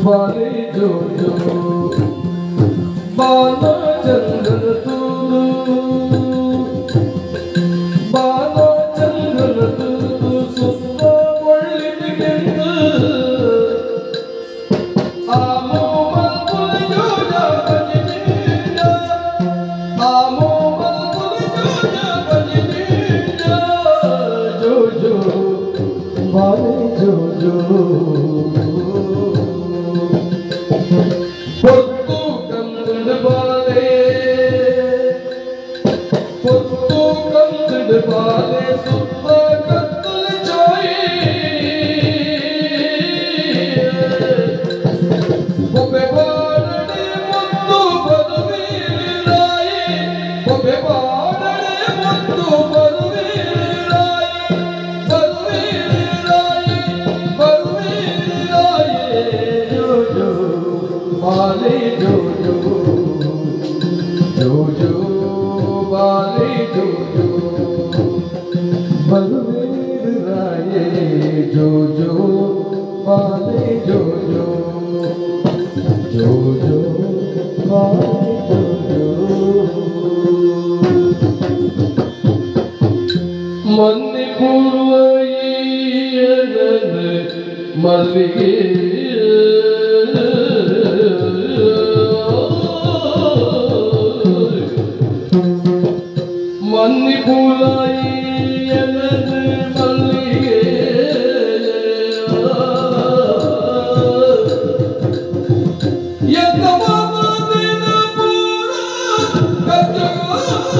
ಬಾಲೆ ಜೋ ಜೋ ಬಾಲ ಚಂದನ ತೂದು ಬಾಲ ಚಂದನ ತೂದು ಸುತ್ತ ಒಳ್ಳಿಗೆಂದು ಆಮೋ ಮಲ್ಪುಲ ಜೋಜ ಬಜಿನಿಂದ ಆಮೋ ಮಲ್ಪುಲ ಜೋಜ ಬಜಿನಿಂದ ಜೋ ಜೋ ಬಾಲೆ ಜೋ ಜೋ పొత్తు కందుడు బాలే సుత్త కత్తులు చాయి బొబ్బె బాడడే ముద్దు బదువీరాయి బొబ్బె బాడడే ముద్దు బదువీరాయి బదువీరాయి బదువీరాయి జో జో బాలే జో జో జో జో బాలే జో జో బలువీరాయే జో జో బాలే జో జో జో జో బాలే జో జో మన్ని పూర్వయ్యన మల్లిగే మన్ని పూలాయి ఎనదు మల్లిగే ఎంత బాబదిన పూర కజగా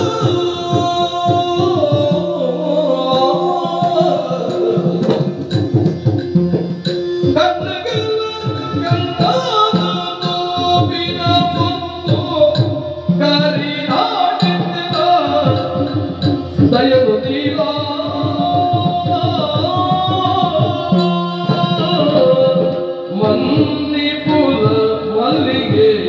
కన్నగల్ల గంటాన తోపిన ముత్తు కరినాడిన దయను నీలా మన్ని పూల మల్లిగే